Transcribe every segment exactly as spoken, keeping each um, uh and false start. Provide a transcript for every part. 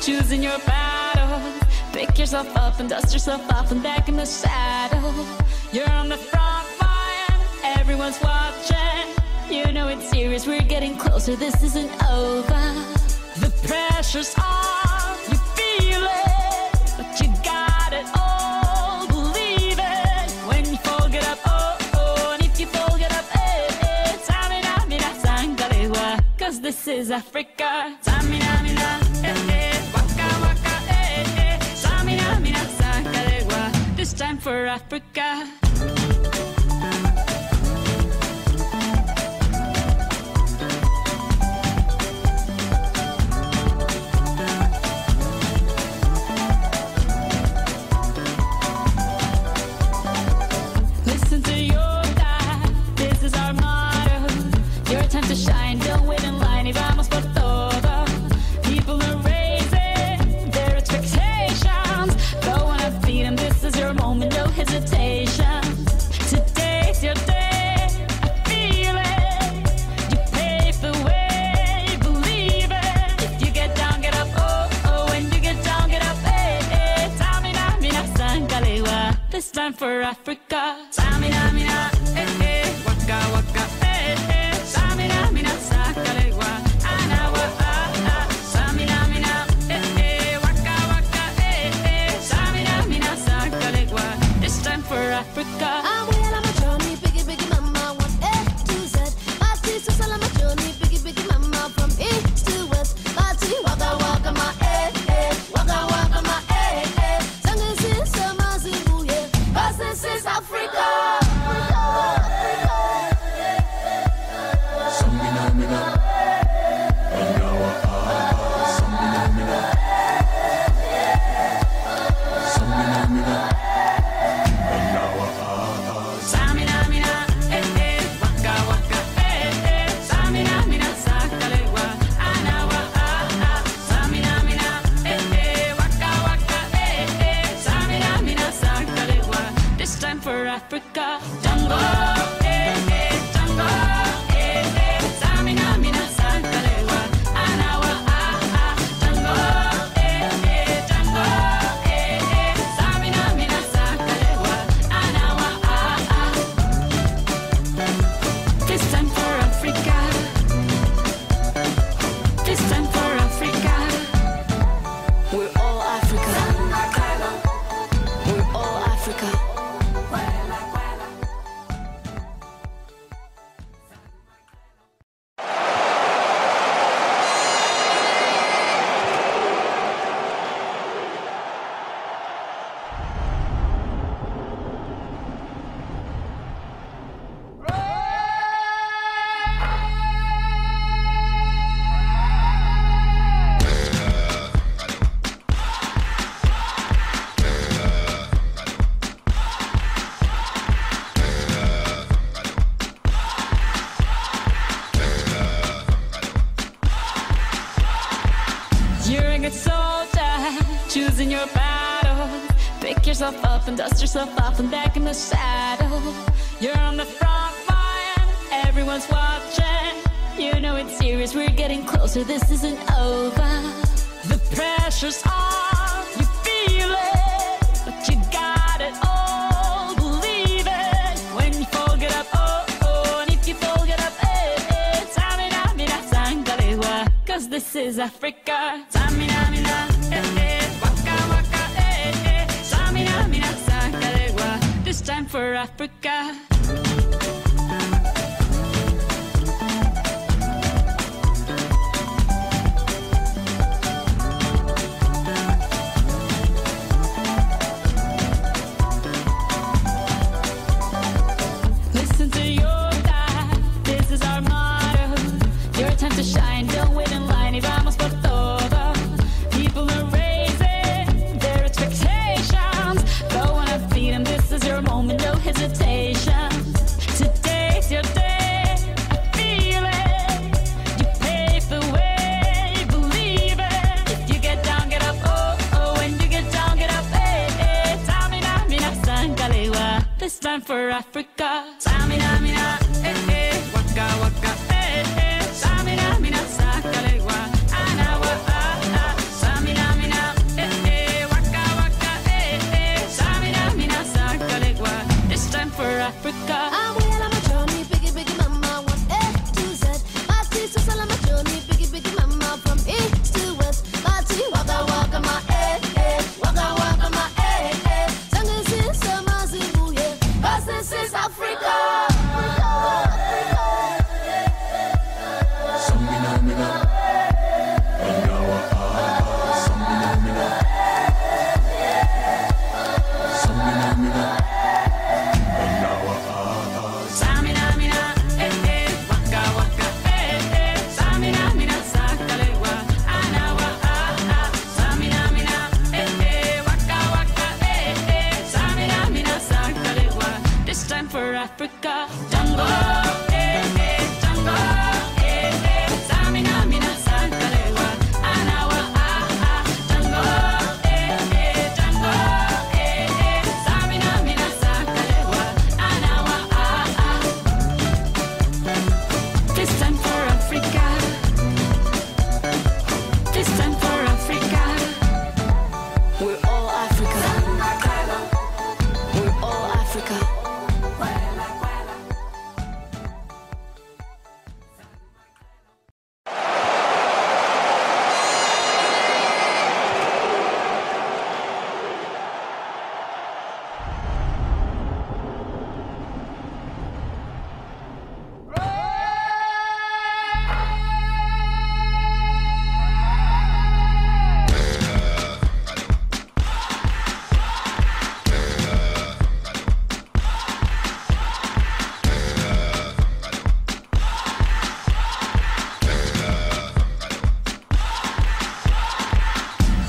choosing your battle. Pick yourself up and dust yourself off and back in the saddle. You're on the front line, everyone's watching. You know it's serious, we're getting closer, this isn't over. The pressure's on, you feel it, but you got it all, believe it. When you fall, get up, oh, oh, and if you fall, get up, eh, eh. Tamina, mina, sangalewa, cause this is Africa. Tamina, mina, eh, eh, waka, waka, eh, eh. Tamina, mina, sangalewa, this time for Africa. Time to shine, don't wait in line, y vamos por todo. People are raising their expectations. Go on and feed them, this is your moment, no hesitation. Today's your day, I feel it. You pave the way, believe it. If you get down, get up, oh, oh. When you get down, get up, eh, eh. Tamina, mina, sangalewa, this time for Africa. Tamina, mina, eh, eh. Waka, waka, eh, eh. Samina, mina, sakalewa, anawa, ah, ah. Samina, mina, eh, eh. Waka, waka, eh, eh. Samina, mina, sakalewa, this time for Africa. I'm well on my journey, biggie, biggie mama, one A to Z. My sister's all on my journey, biggie, biggie mama, from east to west. My tea, waka, waka, my eh, eh. Waka, waka, my eh, eh. Sangin' since summer, Zimbabwe, yeah. Cause this is Africa. Africa, Tango, eh, eh, Tango, eh, eh, Samina, mina, sangalewa, anawa, ah, ah, Tango, eh, eh, Tango, eh, eh, Samina, mina, sangalewa, anawa, ah, ah. This time for Africa, this time for Africa, we're all Africa, we're all Africa. Choosing your battle. Pick yourself up and dust yourself off and back in the saddle. You're on the front line, everyone's watching. You know it's serious, we're getting closer, this isn't over. The pressure's on, you feel it, but you got it all, believe it. When you fall, get up, oh, oh, and if you fall, get up, eh, eh. Tamina, mina, sangalewa, cause this is Africa. Tamina, mina, eh, eh. This time for Africa. Listen to your God, this is our motto. Your time to shine, don't wait in line, y vamos por todo. People are raising their expectations. Go on and feed them, this is your moment, no hesitation. Today's your day, I feel it. You pave the way, believe it. If you get down, get up, oh, oh. When you get down, get up, eh, eh. Tamina, mina, sangalewa, this time for Africa. Tamina, mina, eh, eh. Waka, waka, eh, eh. Tamina, mina, sangalewa, anawa, ah, ah. Tamina, mina.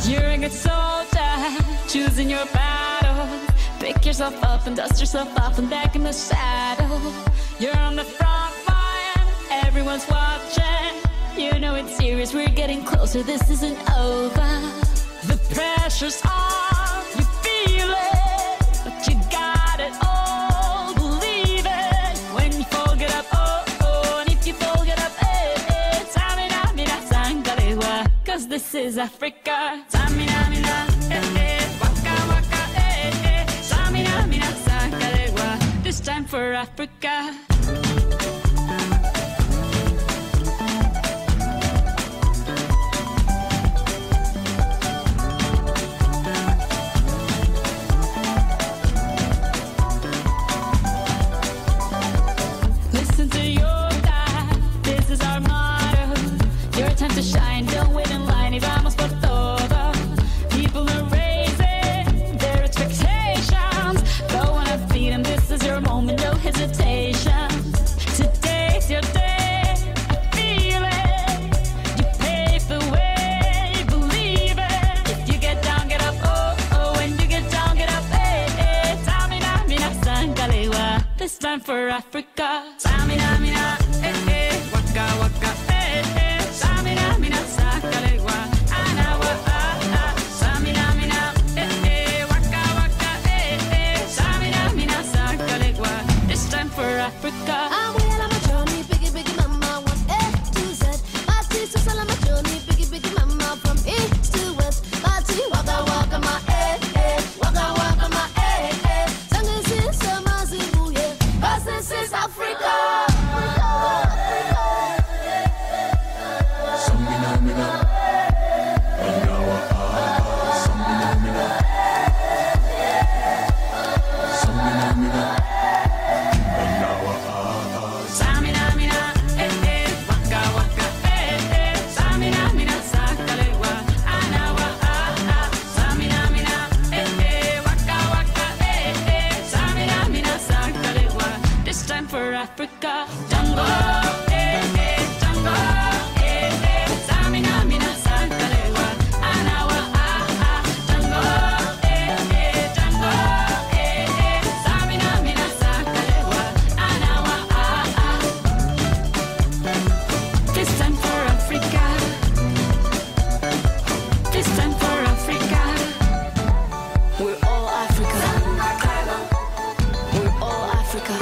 You're a good soldier, choosing your battle. Pick yourself up and dust yourself off and back in the saddle. You're on the front line, everyone's watching. You know it's serious, we're getting closer, this isn't over. The pressure's on, you feel it, but you got it all, believe it. When you fall, get up, oh, oh, and if you fall, get up, eh, eh. Tamina, mina, sangalewa, cause this is Africa. Tamina, mina, eh, eh, waka, waka, eh, eh. Tamina, mina, sangalewa, this time for Africa. To shine, don't wait in line, y vamos por todo. People are raising their expectations. Go on and feed them, this is your moment, no hesitation. Today's your day, I feel it. You pave the way, believe it. If you get down, get up, oh, oh. When you get down, get up, eh, eh. Tamina, mina, sangalewa, this time for Africa. Tamina, mina, eh, eh. Waka, waka, eh, eh. Samina, mina, sangalewa, anawa, ah, ah. Samina, mina, eh, eh. Waka, waka, eh, eh. Samina, mina, sangalewa, this time for Africa. I'm well on my journey, biggie, biggie mama, one A to Z. My sister's all on my journey, biggie, biggie mama, from east to west. My tea, waka, waka, my eh, eh. Waka, waka, my eh, eh. Sangin' is a mazibu, yeah. Cause this is Africa. Africa, Tango, eh, eh, Tango, eh, eh. Samina, mina, sangalewa, anawa, ah, ah. Tango, eh, eh, Tango, eh, eh. Samina, mina, sangalewa, anawa, ah, ah. This time for Africa. This time for Africa. We're all Africa. We're all Africa.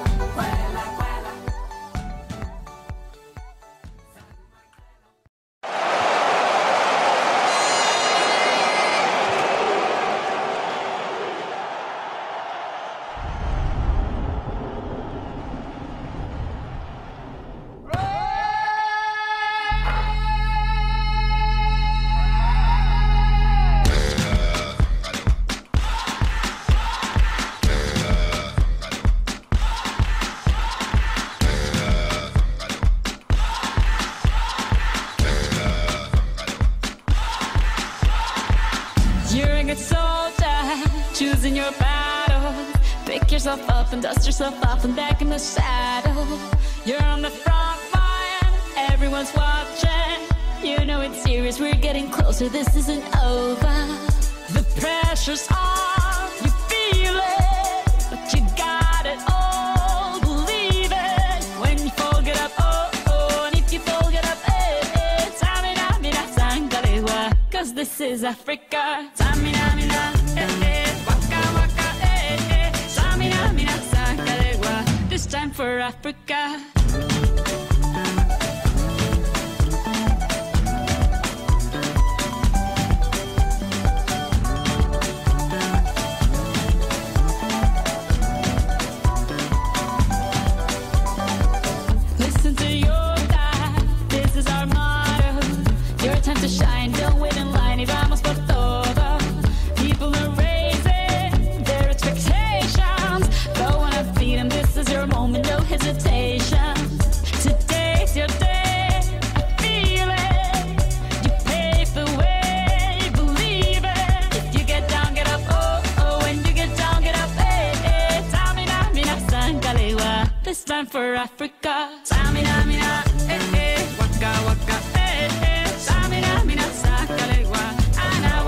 Choosing your battle. Pick yourself up and dust yourself off and back in the saddle. You're on the front line, everyone's watching. You know it's serious, we're getting closer, this isn't over. The pressure's on, you feel it, but you got it all, believe it. When you fall, get up, oh, oh, and if you fall, get up, eh, eh. Tamina, mina, sangalewa, cause this is Africa. Tamina, mina, eh, eh. This time for Africa. Listen to your God, this is our motto. Your time to shine, don't wait in line, y vamos por todo. People are raising their expectations. Go on and feed them, this is your moment, no hesitation. Today's your day, I feel it. You pave the way, believe it. If you get down, get up, oh, oh. When you get down, get up, eh, eh. Tamina, mina, sangalewa, this time for Africa. Tamina, mina, eh, eh. Waka, waka, eh, eh. Tamina, mina, sangalewa, anawa.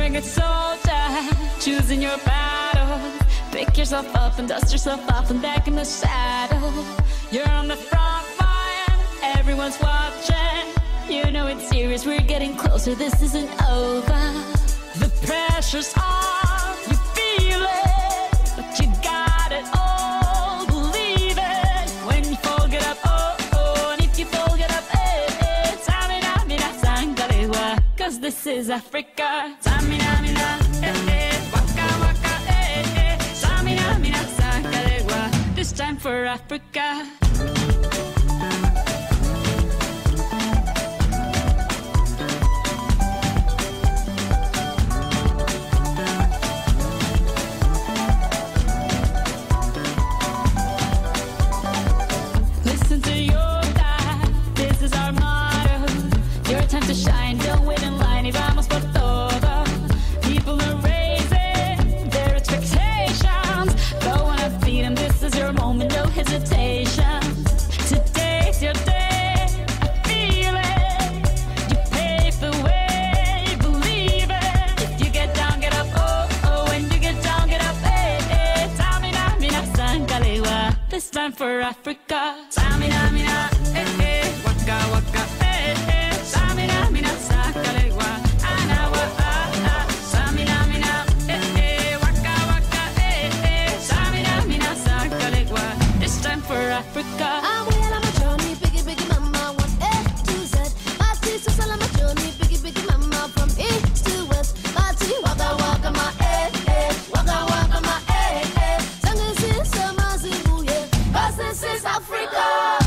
a good soldier, choosing your battle. Pick yourself up and dust yourself off and back in the saddle. You're on the front line, everyone's watching. You know it's serious, we're getting closer, this isn't over. The pressure's on, you feel it, but you got it all, believe it. When you fall, get up, oh, oh, and if you fall, get up, eh, eh. Samina, mina, sangalewa, cause this is Africa. Samina, mina, eh, eh, waka, waka, eh, eh. Samina, mina, sangalewa, this time for Africa. To shine, don't wait in line, y vamos por todo. People are raising their expectations. Go on and feed them, this is your moment, no hesitation. Today's your day, feel it. You pave the way, believe it. If you get down, get up, oh, oh. When you get down, get up, eh, eh. Samina, mina, sangalewa, this time for Africa. Samina, mina, eh, eh. Waka, waka, eh, eh. Samina, mina, sangalewa, anawa, ah, ah. Samina, mina, eh, eh. Waka, waka, eh, eh. Samina, mina, sangalewa, this time for Africa. I'm well on my journey, biggie, biggie, mama, one A to Z. My sister's all on my journey, biggie, biggie, mama, from east to west. My tea, waka, waka, my eh, eh. Waka, waka, my eh, eh. Sangin' sister, my zingu, yeah. 'Cause this is Africa.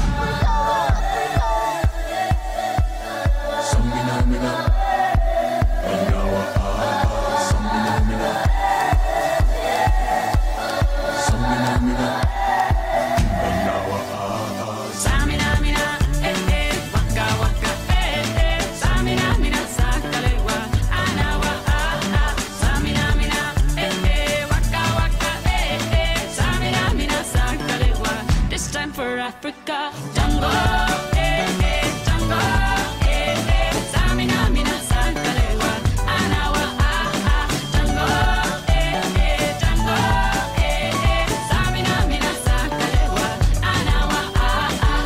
Africa, Jungle, eh, eh, Jungle, eh, eh. Samina, mina, sangalewa, anawa, ah, ah. Jungle, eh, eh, Jungle, eh, eh. Samina, mina, sangalewa, anawa, ah, ah.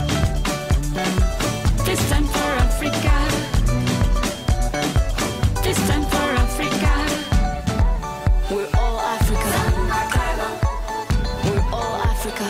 This time for Africa. This time for Africa. We're all Africa. We're all Africa.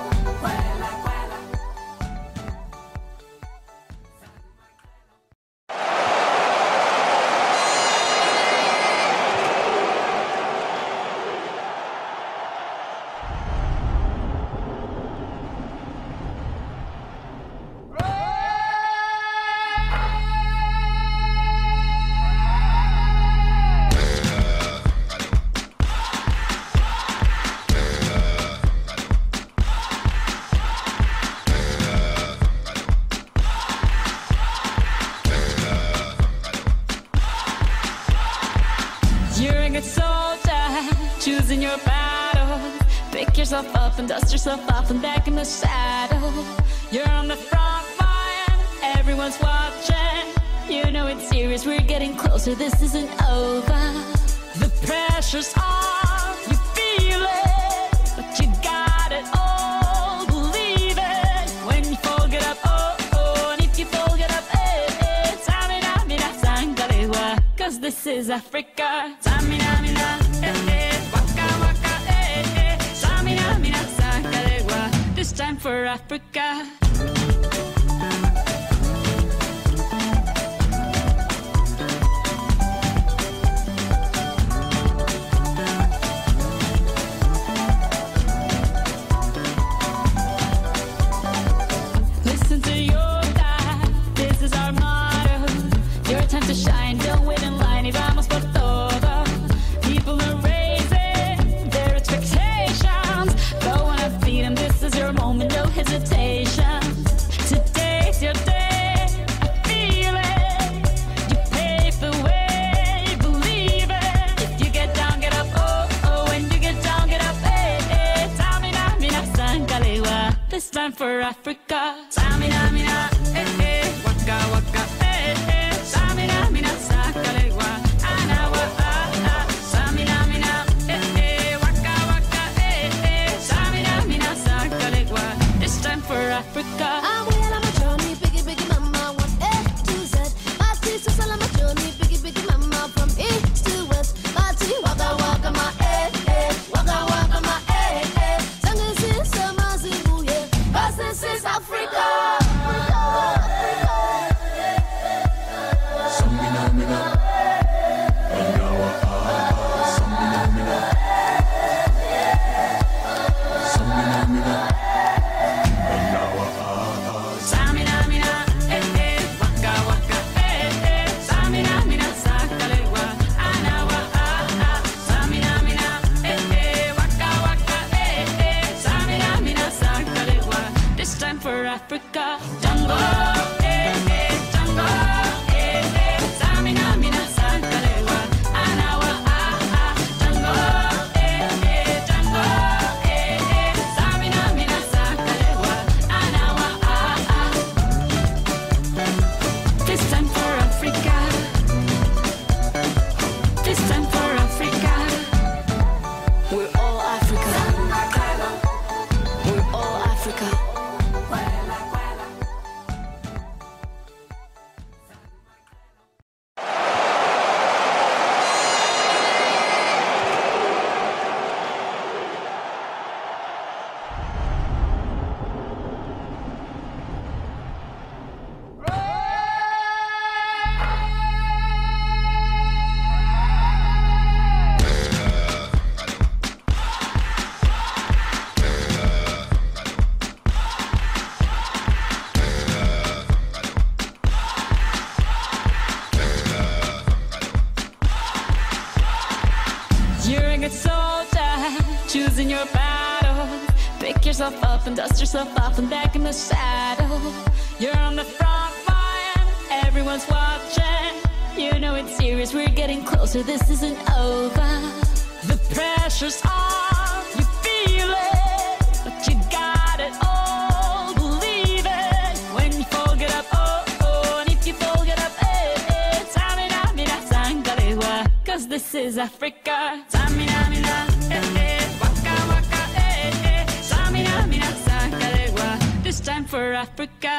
You're a good soldier, choosing your battle. Pick yourself up and dust yourself off and back in the saddle. You're on the front line, everyone's watching. You know it's serious, we're getting closer, this isn't over. The pressure's on, you feel it, but you got it all, believe it. When you fall, get up, oh, oh, and if you fall, get up, eh, eh. Samina, mina, sangalewa, 'cause this is Africa. Samina, mina, eh, eh. Waka, waka, eh, eh. Samina, mina, sangalewa, this time for Africa. Listen to your God, this is our motto. Your time to shine, don't wait in line, y vamos por todo. People are raising their expectations. Go on and feed them, this is your moment, no hesitation. Today's your day, I feel it. You pave the way, believe it. If you get down, get up, oh, oh. When you get down, get up, eh, eh. Samina, mina, sangalewa, this time for Africa. Samina, mina, eh, eh. Waka, waka, eh, eh. Samina, mina, sangalewa, anawa, Jesus, all on my journey, biggie, biggie, mama, from east to west. Party, waka, waka, my eh, eh, waka, waka, my eh, eh. Sangin' sin, sama, zibu, yeah, 'cause this is Africa. Samina, mina, Anyawa, ah, Samina, mina, Samina, mina, Anyawa, ah, Samina, mina, eh, eh, waka, waka, eh, eh. Samina, mina, sakalewa, anawa, ah, ah. Samina, mina, eh, eh, waka, waka, eh, eh. Samina, mina, sakalewa. This time for Africa, Jungle, eh, eh, jungle, eh, eh. Samina, mina, sakalewa, anawa, ah, ah. Jungle, eh, eh, jungle, eh, eh. Samina, mina, sakalewa, anawa, ah, ah. This time for Africa. This time for Africa. We're all Africa. We're all Africa. You're a good soldier, choosing your battle. Pick yourself up and dust yourself off and back in the saddle. You're on the front line, everyone's watching. You know it's serious, we're getting closer, this isn't over. The pressure's on, you feel it, but you got it all, believe it. When you fall, get up, oh, oh, and if you fall, get up, eh, eh. Samina, mina, sangalewa, 'cause this is Africa. Samina, mina, eh, eh, waka, waka, eh, eh. Samina, mina, sangalewa, this time for Africa.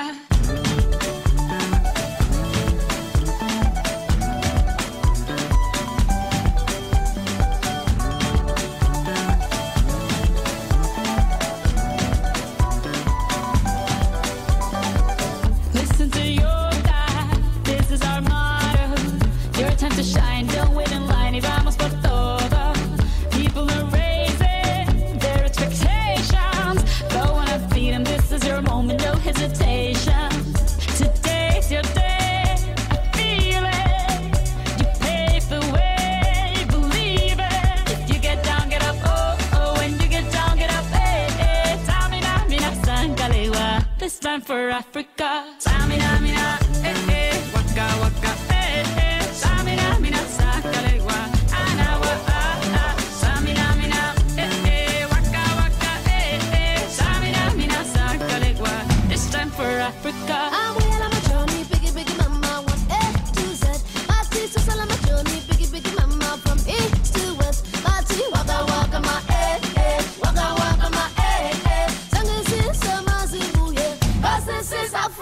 Listen to your God, this is our motto. Your time to shine, don't wait in line, y vamos por todo. People are raising their expectations. Go on and feed them, this is your moment, no hesitation. Today's your day, I feel it. You pave the way, believe it. If you get down, get up, oh, oh. When you get down, get up, eh, eh. Samina, mina, sangalewa, this time for Africa. Samina, mina, eh, eh, waka, waka, eh, eh. Samina, mina, sangalewa, anawa, ah, ah. Samina, mina, eh, eh, waka, waka, eh, eh. Samina, mina, sangalewa, this time for Africa. I'm well on my journey, biggie, biggie, mama, one A to Z. Party, so all on my journey, biggie, biggie, mama, from east to west. Party, waka, waka, my eh, eh, waka, waka, my eh, eh. Sangin' sin, sama, zibu, yeah, 'cause this is Africa.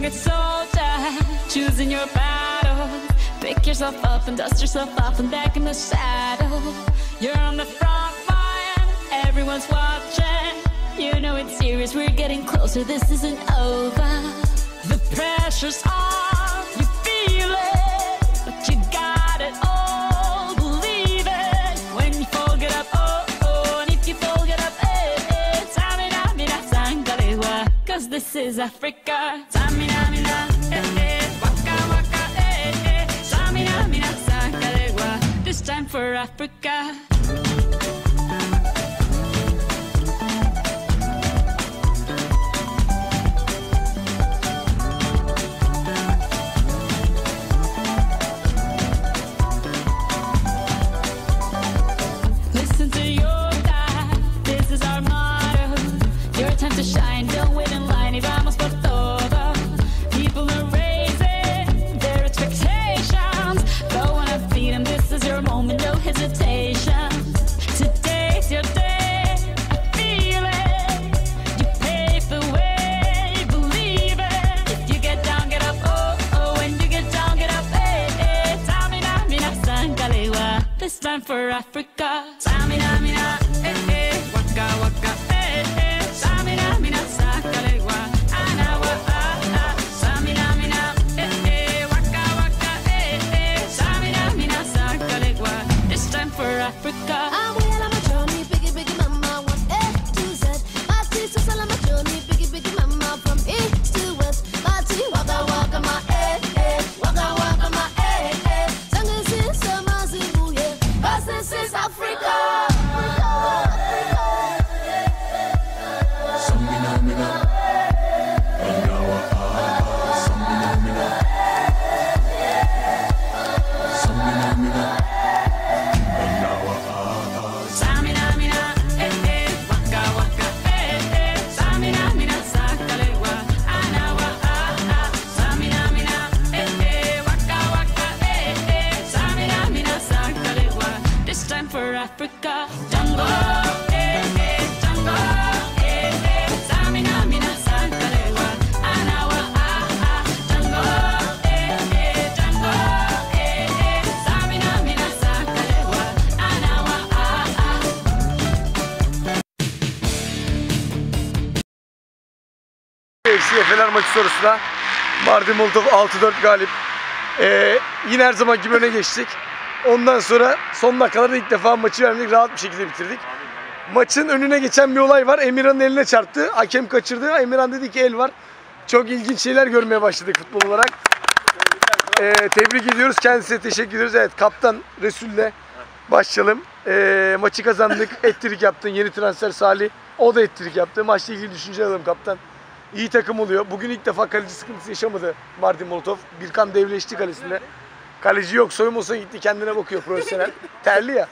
good soldier, choosing your battle. Pick yourself up and dust yourself off and back in the saddle. You're on the front line, everyone's watching. You know it's serious, we're getting closer, this isn't over. The pressure's on, you feel it, but you got it all, believe it. When you fall, get up, oh, oh, and if you fall, get up, eh, eh. Tamina, mina, sangalewa, cause this is Africa. Tamina, mina, eh, eh, waka, waka, eh, eh. Tamina, mina, sangalewa, this time for Africa. To shine, don't wait in line, y vamos por todo. People are raising their expectations. Go on and feed them, this is your moment, no hesitation. Today's your day, I feel it. You pave the way, believe it. If you get down, get up, oh, oh. When you get down, get up, eh, eh. Tamina, mina, sangalewa, this time for Africa. Tamina, mina, eh, eh. Waka, waka, eh, eh. Samina, mina, sangalewa, anawa, ah, ah. Samina, mina, eh, eh. Waka, waka, eh, eh. Samina, mina, sangalewa, this time for Africa. I'm well on my journey, biggie, biggie, mama, one A to Z. My teeth is all on my journey, biggie, biggie, mama, from east to west. My teeth, waka, waka, my eh, eh. Waka, waka, my eh, eh. Sangin' is so massive, yeah. 'Cause this is Africa. Samina mina, anawa ah, samina mina, samina mina, anawa ah. Samina, mina, eh, eh. Waka, waka, eh, eh. Samina, mina, sangalewa, anawa, ah, ah. Samina, mina, eh, eh. Waka, waka, eh, eh. Samina, mina, sangalewa, this time for Africa. Jungle, eh, eh. Jungle, eh, eh. Samina, mina, sangalewa, anawa, ah, ah. Jungle, eh, eh. Jungle, eh, eh. Samina, mina, sangalewa, anawa, ah, ah. F C Fener maçı sonrasında Mardin Molotov altı dört galip. Ee, yine her zaman gibi öne geçtik. Ondan sonra son dakikalarda ilk defa maçı vermedik, rahat bir şekilde bitirdik. Maçın önüne geçen bir olay var. Emirhan'ın eline çarptı. Hakem kaçırdı. Emirhan dedi ki el var. Çok ilginç şeyler görmeye başladık futbol olarak. Ee, tebrik ediyoruz. Kendisine teşekkür ediyoruz. Evet, kaptan Resul'le başlayalım. Ee, maçı kazandık. Ettirik yaptın. Yeni transfer Salih. O da ettirik yaptı. Maçla ilgili düşünce alalım kaptan. İyi takım oluyor. Bugün ilk defa kaleci sıkıntısı yaşamadı Mardin Molotov. Birkan devleşti kalesinde. Kaleci yok, soyunma gitti, kendine bakıyor profesyonel. Terli ya.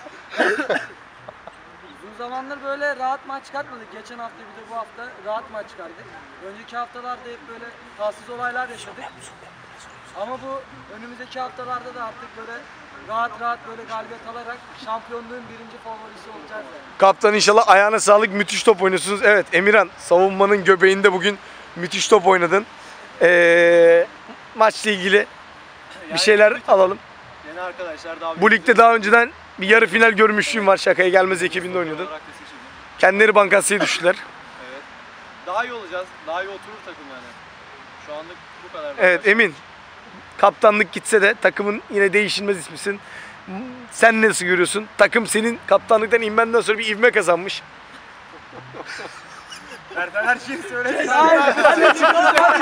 Uzun zamandır böyle rahat maç çıkartmadık. Geçen hafta bir de bu hafta rahat maç çıkardık. Önceki haftalarda hep böyle tatsız olaylar yaşadık. Ama bu önümüzdeki haftalarda da artık böyle rahat rahat böyle galibiyet alarak şampiyonluğun birinci favorisi olacağız. Yani. Kaptan inşallah ayağına sağlık, müthiş top oynuyorsunuz. Evet Emirhan, savunmanın göbeğinde bugün müthiş top oynadın. Ee, maçla ilgili bir şeyler alalım. Yeni arkadaşlar daha Bu ligde daha önceden bir yarı final görmüşlüğüm var. Şakaya gelmez ekibinde oynuyordun. Kendileri Bankasya'ya düştüler. Evet. Daha iyi olacağız. Daha iyi oturur takım yani. Şu anlık bu kadar. Evet Emin. Kaptanlık gitse de takımın yine değişilmez ismisin. Sen nasıl görüyorsun? Takım senin kaptanlıktan inmenden sonra bir ivme kazanmış. Erdem her şeyi söyledi.